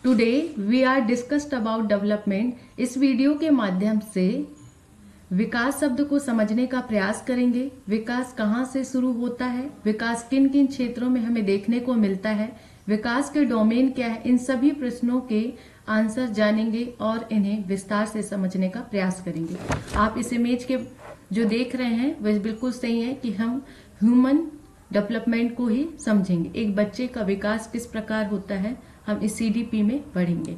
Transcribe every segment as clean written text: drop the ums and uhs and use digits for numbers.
Today we are discussed about development. इस video के माध्यम से विकास शब्द को समझने का प्रयास करेंगे। विकास कहाँ से शुरू होता है, विकास किन किन क्षेत्रों में हमें देखने को मिलता है, विकास के डोमेन क्या है, इन सभी प्रश्नों के आंसर जानेंगे और इन्हें विस्तार से समझने का प्रयास करेंगे। आप इस इमेज के जो देख रहे हैं वह बिल्कुल सही है कि हम ह्यूमन डेवलपमेंट को ही समझेंगे। एक बच्चे का विकास किस प्रकार होता है हम इस सीडीपी में पढ़ेंगे।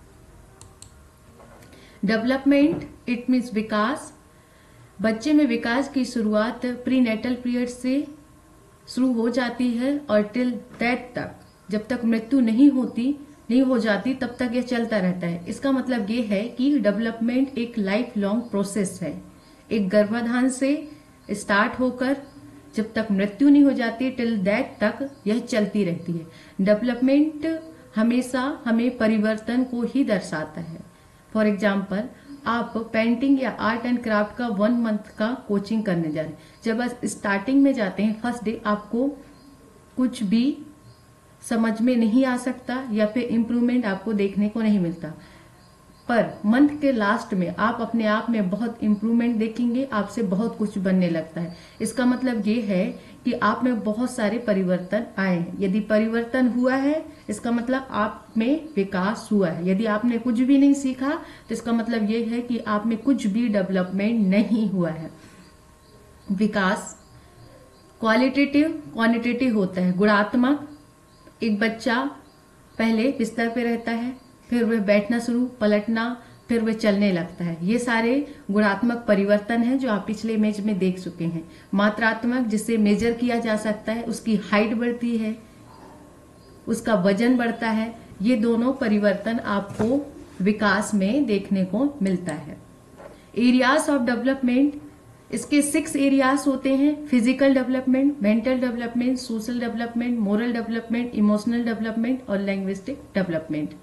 डेवलपमेंट इट मीन्स विकास। बच्चे में विकास की शुरुआत प्रीनेटल पीरियड से शुरू हो जाती है और टिल दैट तक, जब तक मृत्यु नहीं हो जाती तब तक यह चलता रहता है। इसका मतलब ये है कि डेवलपमेंट एक लाइफ लॉन्ग प्रोसेस है। एक गर्भाधान से स्टार्ट होकर जब तक मृत्यु नहीं हो जाती टिल दैट तक यह चलती रहती है। डेवलपमेंट हमेशा हमें परिवर्तन को ही दर्शाता है। फॉर एग्जाम्पल, आप पेंटिंग या आर्ट एंड क्राफ्ट का 1 मंथ का कोचिंग करने जा रहे हैं। जब आप स्टार्टिंग में जाते हैं फर्स्ट डे, आपको कुछ भी समझ में नहीं आ सकता या फिर इम्प्रूवमेंट आपको देखने को नहीं मिलता, पर मंथ के लास्ट में आप अपने आप में बहुत इम्प्रूवमेंट देखेंगे, आपसे बहुत कुछ बनने लगता है। इसका मतलब ये है कि आप में बहुत सारे परिवर्तन आए हैं। यदि परिवर्तन हुआ है इसका मतलब आप में विकास हुआ है। यदि आपने कुछ भी नहीं सीखा तो इसका मतलब ये है कि आप में कुछ भी डेवलपमेंट नहीं हुआ है। विकास क्वालिटेटिव क्वांटिटेटिव होता है, गुणात्मक। एक बच्चा पहले बिस्तर पे रहता है, फिर वह बैठना शुरू, पलटना, फिर वह चलने लगता है। ये सारे गुणात्मक परिवर्तन हैं जो आप पिछले इमेज में देख चुके हैं। मात्रात्मक, जिससे मेजर किया जा सकता है, उसकी हाइट बढ़ती है, उसका वजन बढ़ता है। ये दोनों परिवर्तन आपको विकास में देखने को मिलता है। एरियाज ऑफ डेवलपमेंट, इसके 6 एरियाज होते हैं। Physical development, mental development, social development, moral development, emotional development और लैंग्विस्टिक डेवलपमेंट।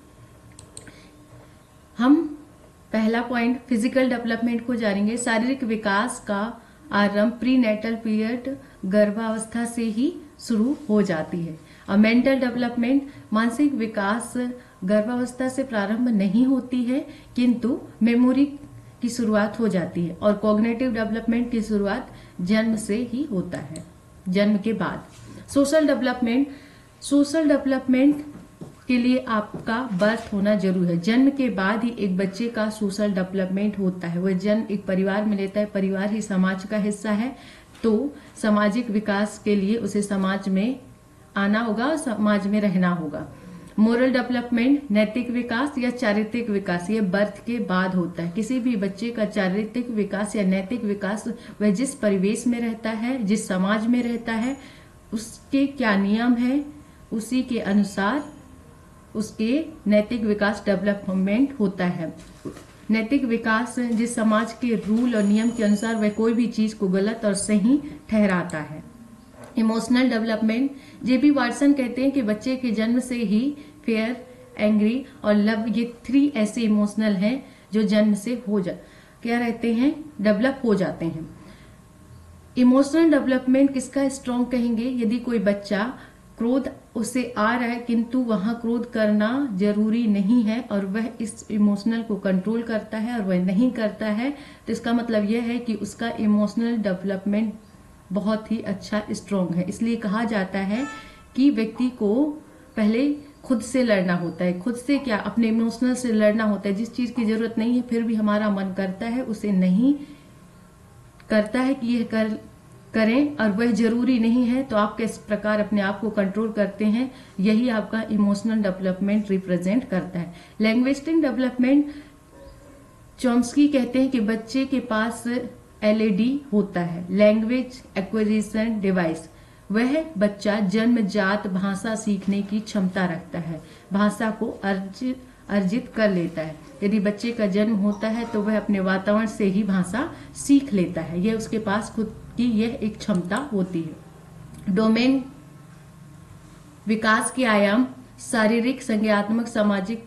हम पहला पॉइंट फिजिकल डेवलपमेंट को जानेंगे। शारीरिक विकास का आरंभ प्रीनेटल पीरियड, गर्भावस्था से ही शुरू हो जाती है। और मेंटल डेवलपमेंट, मानसिक विकास गर्भावस्था से प्रारंभ नहीं होती है किंतु मेमोरी की शुरुआत हो जाती है। और कॉग्निटिव डेवलपमेंट की शुरुआत जन्म से ही होता है, जन्म के बाद। सोशल डेवलपमेंट के लिए आपका बर्थ होना जरूरी है। जन्म के बाद ही एक बच्चे का सोशल डेवलपमेंट होता है। वह जन्म एक परिवार में लेता है, परिवार ही समाज का हिस्सा है, तो सामाजिक विकास के लिए उसे समाज में आना होगा, समाज में रहना होगा। मोरल डेवलपमेंट, नैतिक विकास या चारित्रिक विकास, ये बर्थ के बाद होता है। किसी भी बच्चे का चारित्रिक विकास या नैतिक विकास वह जिस परिवेश में रहता है, जिस समाज में रहता है, उसके क्या नियम है, उसी के अनुसार उसके नैतिक विकास डेवलपमेंट होता है। नैतिक विकास जिस समाज के रूल और नियम के अनुसार वह कोई भी चीज को गलत और सही ठहराता है। इमोशनल डेवलपमेंट, जेबी वाटसन कहते हैं कि बच्चे के जन्म से ही फेयर, एंग्री और लव, ये 3 ऐसे इमोशनल हैं जो जन्म से डेवलप हो जाते हैं। इमोशनल डेवलपमेंट किसका स्ट्रॉन्ग कहेंगे? यदि कोई बच्चा क्रोध उसे आ रहा है किंतु वहां क्रोध करना जरूरी नहीं है और वह इस इमोशनल को कंट्रोल करता है और वह नहीं करता है, तो इसका मतलब यह है कि उसका इमोशनल डेवलपमेंट बहुत ही अच्छा स्ट्रॉन्ग है। इसलिए कहा जाता है कि व्यक्ति को पहले खुद से लड़ना होता है। खुद से क्या? अपने इमोशनल से लड़ना होता है। जिस चीज की जरूरत नहीं है फिर भी हमारा मन करता है, उसे नहीं करता है कि यह करें और वह जरूरी नहीं है, तो आप किस प्रकार अपने आप को कंट्रोल करते हैं, यही आपका इमोशनल डेवलपमेंट रिप्रेजेंट करता है। लैंग्विस्टिक डेवलपमेंट, चॉम्स्की कहते हैं कि बच्चे के पास LAD होता है, लैंग्वेज एक्विजिशन डिवाइस। वह बच्चा जन्मजात भाषा सीखने की क्षमता रखता है, भाषा को अर्जित कर लेता है। यदि बच्चे का जन्म होता है तो वह अपने वातावरण से ही भाषा सीख लेता है, यह उसके पास खुद की यह एक क्षमता होती है। डोमेन विकास के आयाम शारीरिक, संज्ञात्मक, सामाजिक,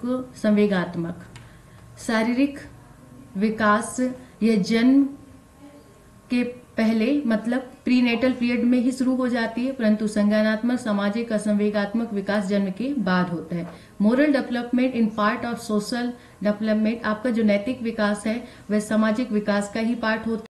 संवेगात्मक। शारीरिक विकास यह जन्म के पहले मतलब प्रीनेटल पीरियड में ही शुरू हो जाती है, परंतु संज्ञानात्मक, सामाजिक और संवेगात्मक विकास जन्म के बाद होता है। Moral development in part of social development, आपका जो नैतिक विकास है वह सामाजिक विकास का ही पार्ट होता है।